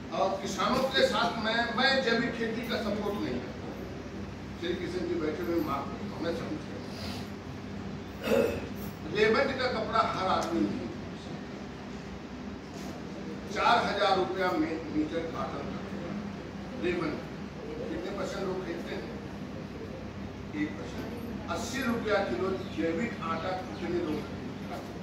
और किसानों के साथ मैं जैविक खेती का सपोर्ट नहीं करता। श्री किशन जी बैठे हुए माफ हमें समझ रेमंड का कपड़ा हर आदमी नहीं, 4000 रुपया मीटर कॉटन का रेमंड कितने परसेंट लोग खरीदते हैं? 1%। 80 रुपया किलो जैविक आटा कितने लोग खरीदते?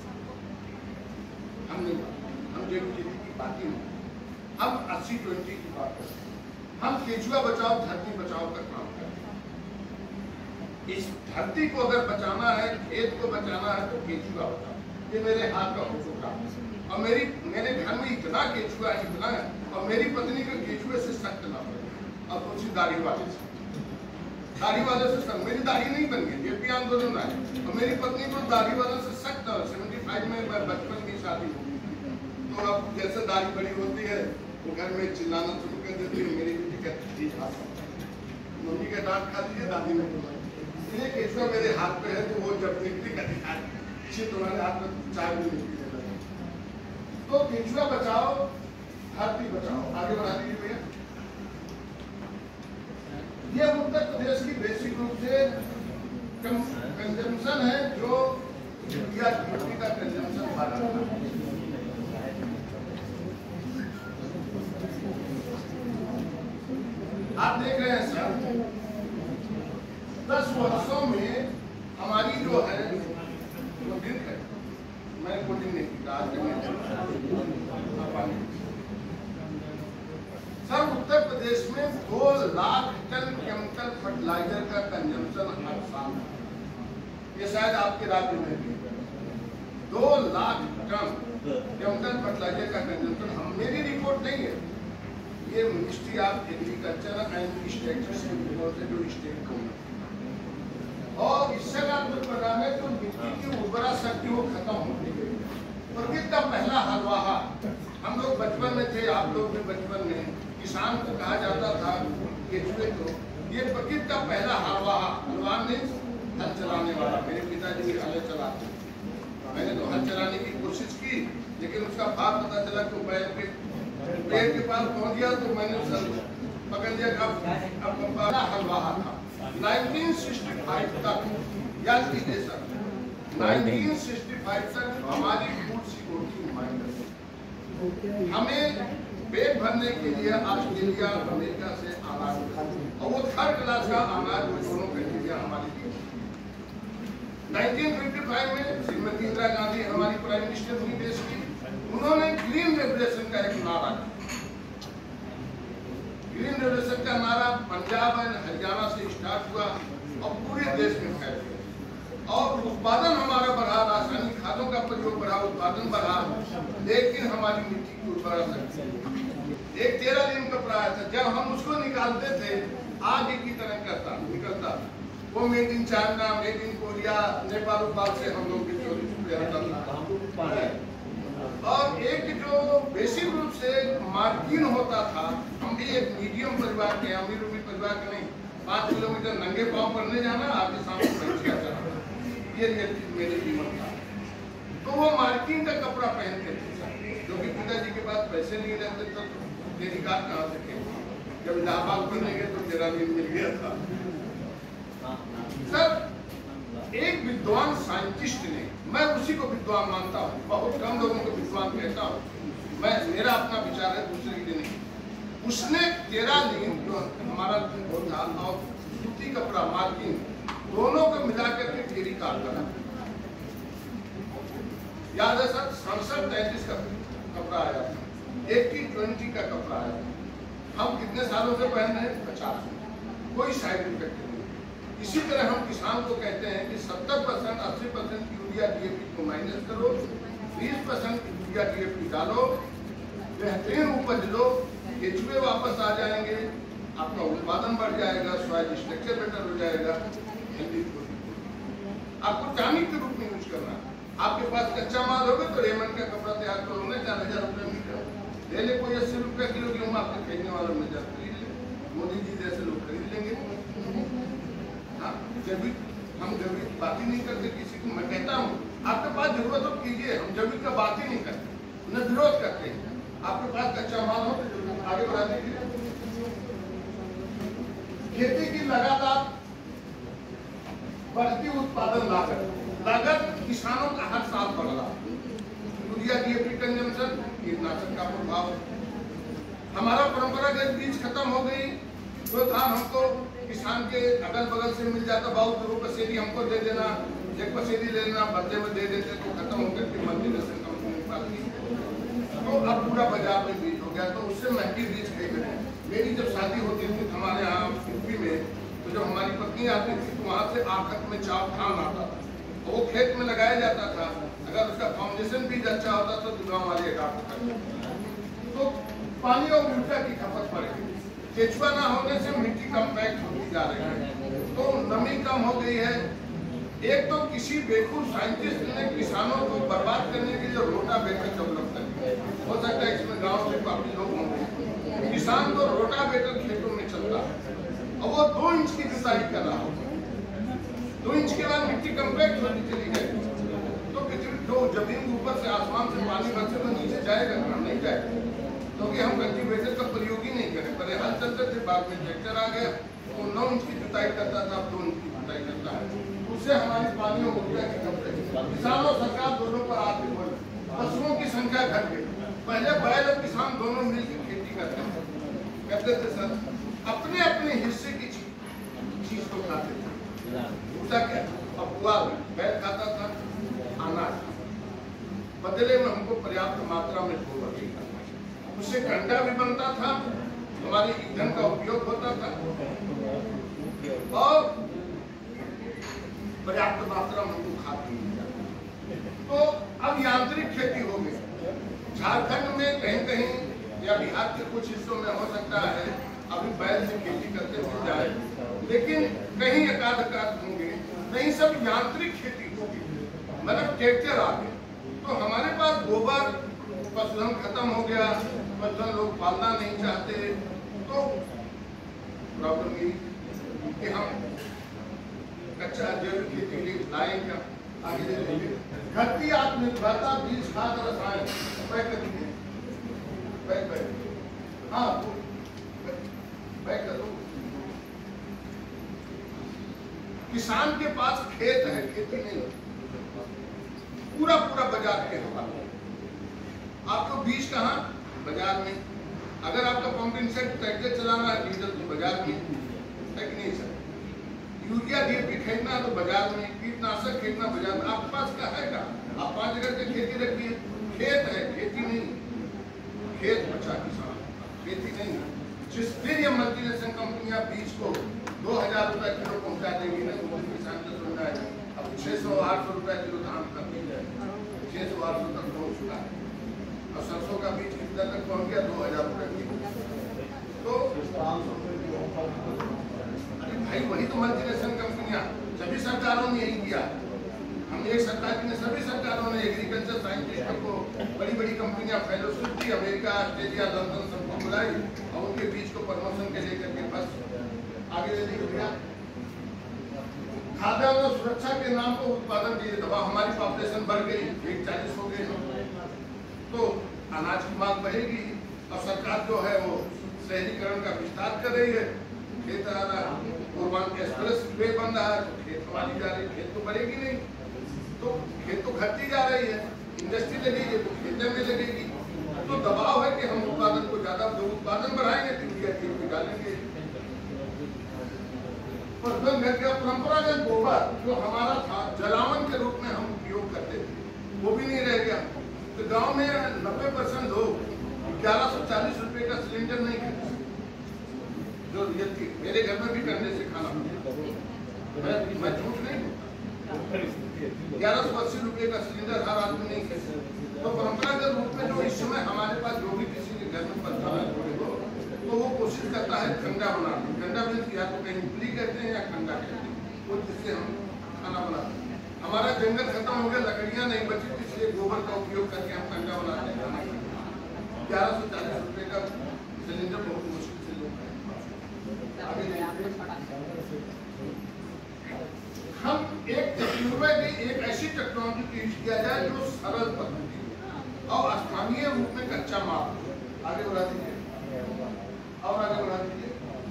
हम नहीं, हम जैविक खेती की बात ही नहीं, हम 80-20 की बात करते हैं। हम केचुआ बचाओ धरती बचाओ का काम करते हैं। इस धरती को अगर बचाना है, खेत को बचाना है तो केचुआ बचाओ। ये मेरे हाथ का फोटोग्राफ है और मेरे घर में इतना केचुआ है, इतना है, और मेरी पत्नी को केचुए से सख्त ना पड़े। अब कुछ दाढ़ी वाले से सख्त, मेरी दाढ़ी नहीं बन गई, जेपी आंदोलन आए और मेरी पत्नी को दाढ़ी वाले से सख्त। 75 में बचपन की शादी हो गई, तो अब जैसे दाढ़ी बड़ी होती है वो घर में चिल्लाना शुरू कर देती है। मेरी बेटी कहती है मम्मी का डांट खा लीजिए, दादी में ये केचुआ मेरे हाथ पे है, तो वो जब निकली कहती तुम्हारे हाथ में चाय भी निकली है। तो केचुआ बचाओ धरती बचाओ। आगे बढ़ा दीजिए भैया। ये उत्तर प्रदेश की बेसिक रूप से कंजम्पशन है, जो यूरिया का कंजम्पशन भारत में। आप देख रहे हैं सर, 10 वर्षों में हमारी जो है वो दिन है, मैं कोटिंग नहीं की आज सर, उत्तर प्रदेश में 2 लाख टन केमिकल फर्टिलाइजर का कंजम्पशन हर साल है। ये शायद आपके राज्य में भी 2 लाख टन केमिकल फर्टिलाइजर का कंजम्पशन। मेरी रिपोर्ट नहीं है, ये ministry of agriculture and statistics से जो स्टेट गवर्नमेंट, और इससे परिणाम है तो मिट्टी की उर्वरा शक्ति वो खत्म होती है। प्रकृति का पहला हलवाहा, हम लोग बचपन में थे, आप लोग भी बचपन में, किसान को कहा जाता था केचुए को, ये प्रकृति का पहला हलवाहा। हलवान ने हल चलाने वाला, मेरे पिताजी भी हल चलाते, मैंने तो हल चलाने की कोशिश की, लेकिन उसका भाव पता चला कि बैल के पेड़ के पास पहुंच गया तो मैंने उसे पकड़ लिया। अब बड़ा हलवाहा था। 1965 तक, याद कीजिए सर, 1965 तक हमारी फूड सिक्योरिटी माइंड, हमें पेट भरने के लिए ऑस्ट्रेलिया अमेरिका से अनाज, और वो 3rd क्लास का अनाज दोनों कंट्रियां हमारी थी। 1955 में श्रीमती इंदिरा गांधी हमारी प्राइम मिनिस्टर हुई देश की, उन्होंने ग्रीन रेवोल्यूशन का एक नारा, ग्रीन रेवोल्यूशन का नारा पंजाब और हरियाणा से स्टार्ट हुआ और पूरे देश में फैल गया, और उत्पादन हमारा बढ़ा, रासायनिक खादों का प्रयोग बढ़ा, उत्पादन बढ़ा, लेकिन हमारी मिट्टी की उर्वरा शक्ति, एक 13 दिन का प्राय था, जब हम उसको निकालते थे आगे की तरह निकलता, वो made in China, made in Korea, Nepal से हम लोग की चोरी आता था। और एक जो बेसिक रूप से मार्जिन होता था, हम भी एक मीडियम परिवार के, अमीर परिवार के नहीं, 5 किलोमीटर नंगे पांव पढ़ने जाना, आपके सामने परीक्षा चला, ये मेरे जीवन था। तो वो मार्जिन का कपड़ा पहनते थे, जो कि पिताजी के पास पैसे नहीं रहते तो तेरी कार कहाँ से थे। जब इलाहाबाद पढ़ने गए तो 13 दिन मिल गया था। सर, एक विद्वान साइंटिस्ट ने, मैं उसी को विद्वान मानता हूँ, बहुत कम लोगों को विद्वान कहता हूँ, मेरा अपना विचार है, दूसरे के लिए नहीं। उसने 13 दिन जो हमारा था और सूती कपड़ा मार्किंग दोनों को मिलाकर के टेरी कार करा। याद है सर, 67-33 का कपड़ा आया था, 80-20 का कपड़ा आया था। हम कितने सालों से पहन रहे हैं? 50। कोई साइड इफेक्ट नहीं। इसी तरह हम किसान को कहते हैं कि 70% 80% यूरिया डीएपी को माइनस करो, 20% यूरिया डीएपी डालो, बेहतरीन उपज लो, केचुए वापस आ जाएंगे, आपका उत्पादन बढ़ जाएगा, सॉइल स्ट्रक्चर बेटर हो जाएगा। आपको टॉनिक के रूप में यूज करना। आपके पास कच्चा माल होगा तो रेमंड का कपड़ा तैयार करो, 4000 रुपये मीटर ले ले, कोई 80 रुपये किलो गेहूँ आपके खरीदने वालों में जा खरीद ले, मोदी जी जैसे लोग खरीद लेंगे। हाँ, हम जैविक बात ही नहीं करते किसी को। मैं कहता हूँ आपके पास जरूरत हो कीजिए, हम जैविक का बात ही नहीं करते, न विरोध करते हैं। आपके पास कच्चा माल हो तो आगे बढ़ा दीजिए। खेती की लगातार बढ़ती उत्पादन लागत किसानों का हर साल बढ़ रहा। यूरिया डीएपी कंजम्पशन, कीटनाशक का प्रभाव, हमारा परंपरागत बीज खत्म हो गई। तो धान हमको किसान के अगल बगल से मिल जाता, बहुत दो पसेरी हमको दे देना, एक पसेरी ले लेना, बदले में दे देते तो खत्म होकर के मल्टीनेशनल कंपनी के पास थी। तो अब पूरा बाजार में बीज हो गया, तो उससे महंगी बीज खरीद रहे हैं। मेरी जब शादी होती थी हमारे यहाँ यूपी में, तो जब हमारी पत्नी आती थी तो वहाँ से आखत में धान आता था, तो वो खेत में लगाया जाता था। अगर उसका फाउंडेशन बीज अच्छा होता तो गाँव वाले तो पानी और ऊर्जा की खपत बढ़ेगी। केचुआ ना होने से मिट्टी कम्पैक्ट होती जा रही है, तो नमी कम हो गई है। एक तो किसी बेवकूफ साइंटिस्ट ने किसानों को बर्बाद करने के लिए रोटावेटर डेवलप कर दिया। हो सकता है इसमें गांव से काफी लोग होंगे। किसान तो रोटावेटर खेतों में चलता है और वो 2 इंच की जुताई कर रहा होगा, 2 इंच के बाद मिट्टी कम्पैक्ट होती चली गई। तो जमीन ऊपर से आसमान से पानी बरसे तो नीचे जाएगा ना, नहीं जाएगा, क्योंकि हम कल्टीवेटर का प्रयोग ही नहीं करें। पहले हल चलते थे, बाद में ट्रैक्टर आ गया, तो 9 इंच की जुताई करता था, अब 2 इंच की जुताई करता है। उससे हमारी पानी और ऊर्जा की खपत, किसानों सरकार दोनों पर आते हुए पशुओं की संख्या घट गई। पहले बैल और किसान दोनों मिलकर खेती करते थे सर, अपने अपने हिस्से की चीज को खाते थे। उसका क्या अब बैल खाता था अनाज, बदले में हमको पर्याप्त मात्रा में गोबर मिलता था, उससे कंडा भी बनता था, हमारे ईंधन का उपयोग होता था और पर्याप्त मात्रा में हमको खाद भी मिल जाता। तो अब यांत्रिक खेती हो गई। झारखंड में कहीं कहीं या बिहार के कुछ हिस्सों में हो सकता है अभी बैल से खेती करते मिल जाए, लेकिन कहीं एकाध होंगे, नहीं सब यांत्रिक खेती होगी, मतलब ट्रैक्टर आ गए। तो हमारे पास गोबर पशुधन खत्म हो गया, पशुधन लोग पालना नहीं चाहते, तो प्रॉब्लम ये कि हम कच्चा जैविक खेती के लिए लाए क्या आगे देंगे। घटती आत्मनिर्भरता, बीज खाद रसायन पैक कर दीजिए, हाँ पैक कर दो। किसान के पास खेत है, खेती नहीं, पूरा बाजार के हवाले। आपको बीज कहाँ? बाजार में। अगर आपका पंपिंग सेट ट्रैक्टर चलाना है, डीजल तो बाजार में, टेक्नीशियन यूरिया डीएपी खरीदना है तो बाजार में, कीटनाशक खरीदना बाजार में। आपके पास क्या है का? आप 5 जगह से खेती रखिए, खेत है, खेती नहीं, खेत बचा किसान, खेती नहीं। जिस फिर ये मल्टीनेशनल कंपनियां बीज को 2000 रुपए किलो पहुंचा देंगी ना, तो किसान को सुनना है अब 600-800 रुपए किलो धान का बीज है, 600-800 तक पहुंच चुका है, और सरसों का बीज कितना तक पहुंच गया? 2000 रुपए किलो। तो अरे भाई वही तो मल्टीनेशनल कंपनियां, सभी सरकारों ने यही किया। हम एक सरकार की, सभी सरकारों ने एग्रीकल्चर साइंटिस्टों को बड़ी कंपनियां फेलोशिप दी, अमेरिका, ऑस्ट्रेलिया, लंदन सबको बुलाई और उनके बीज को प्रमोशन के लेकर के बस आगे ले लिया। खाद्यान्न सुरक्षा के नाम पर उत्पादन की दवा, हमारी पॉपुलेशन बढ़ गई, 140 हो गए, तो अनाज की मांग बढ़ेगी और सरकार जो है वो शहरीकरण का विस्तार कर रही है। खेत आ रहा है, पूर्वांचल एक्सप्रेस वे बन रहा है, तो खेत हमारी जा रही, खेत तो बढ़ेगी नहीं, तो खेत तो घटती जा रही है। इंडस्ट्री लगेगी तो खेतों में लगेगी, तो दबाव है कि हम उत्पादन को ज्यादा, जो उत्पादन बढ़ाएंगे तो खेत में डालेंगे। परंपरागत गोबर जो हमारा था, जलावन के रूप में हम उपयोग करते थे, वो भी नहीं रह गया। तो गांव में 90% लोग 1140 रुपए का सिलेंडर नहीं खरीदते, जो रियल थी। मेरे घर में भी करने से खाना, मैं झूठ नहीं, 1180 रुपए का सिलेंडर हर आदमी नहीं खरीदता। तो परंपरागत रूप में जो इस समय हमारे पास जो भी किसी के घर में पत्थर है तो वो कोशिश करता है ठंडा बनाने। ठंडा मीन्स या तो कहीं इडली कहते हैं या ठंडा कहते हैं, वो जिससे हम खाना बनाते हैं। हमारा जंगल खत्म हो गया, लकड़ियां नहीं बची, इसलिए गोबर का उपयोग करके हम ठंडा बनाते हैं। 1140 रुपए का सिलेंडर बहुत मुश्किल से लोग हम एक ऐसी टेक्नोलॉजी की यूज किया जाए जो सरल पद्धति और स्थानीय रूप में कच्चा माल। आगे बढ़ा दीजिए। और आगे बढ़ा दीजिए।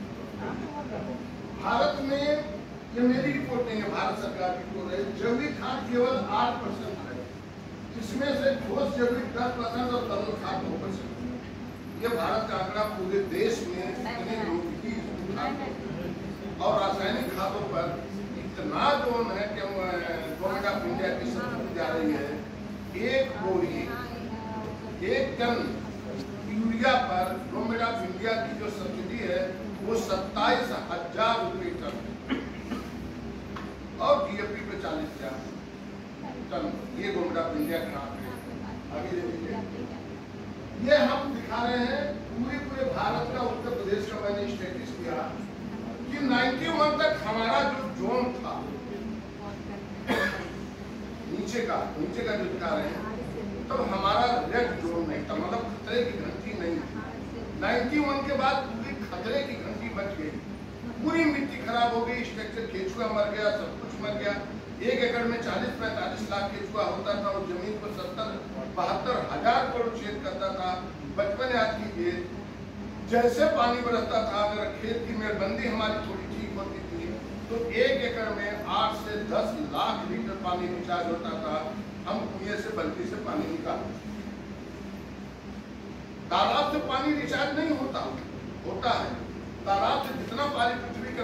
भारत में, ये मेरी रिपोर्ट नहीं है, भारत सरकार की रिपोर्ट है, जैविक खाद केवल 8% है, इसमें से ठोस जैविक 10% और तरल खाद 9%। ये भारत का आंकड़ा पूरे देश में इतने लोग की और रासायनिक खादों पर इतना जोन है कि गवर्नमेंट ऑफ इंडिया की सब्सिडी जा रही है। एक बोरी, 1 टन यूरिया पर गवर्नमेंट ऑफ इंडिया की जो सब्सिडी है वो 27,000 रुपये टन और डीएपी पे 40,000 टन। ये गवर्नमेंट ऑफ इंडिया का नाम है। आगे देखिए, ये हम दिखा रहे हैं पूरे भारत का, उत्तर प्रदेश का मैंने स्टेटिस किया कि 91 तक हमारा जो जोन था, नीचे का जो दिखा रहे हैं, तब हमारा रेड जोन नहीं था, मतलब खतरे की घंटी नहीं थी। 91 के बाद पूरी खतरे की घंटी बच गई, पूरी मिट्टी खराब हो गई, स्ट्रक्चर केचुआ मर गया, सब कुछ मर गया। 1 एकड़ में 40-45 लाख केचुआ होता था और जमीन पर 70-72 हजार करोड़ छेद करता था। बचपन याद कीजिए, जैसे पानी बरसता था, अगर खेत की मेड़बंदी हमारी थोड़ी ठीक होती थी तो 1 एकड़ में 8 से 10 लाख लीटर पानी रिचार्ज होता था। हम कुएं से, बल्टी से पानी निकालते, तालाब से पानी रिचार्ज नहीं होता है, तालाब से जितना पानी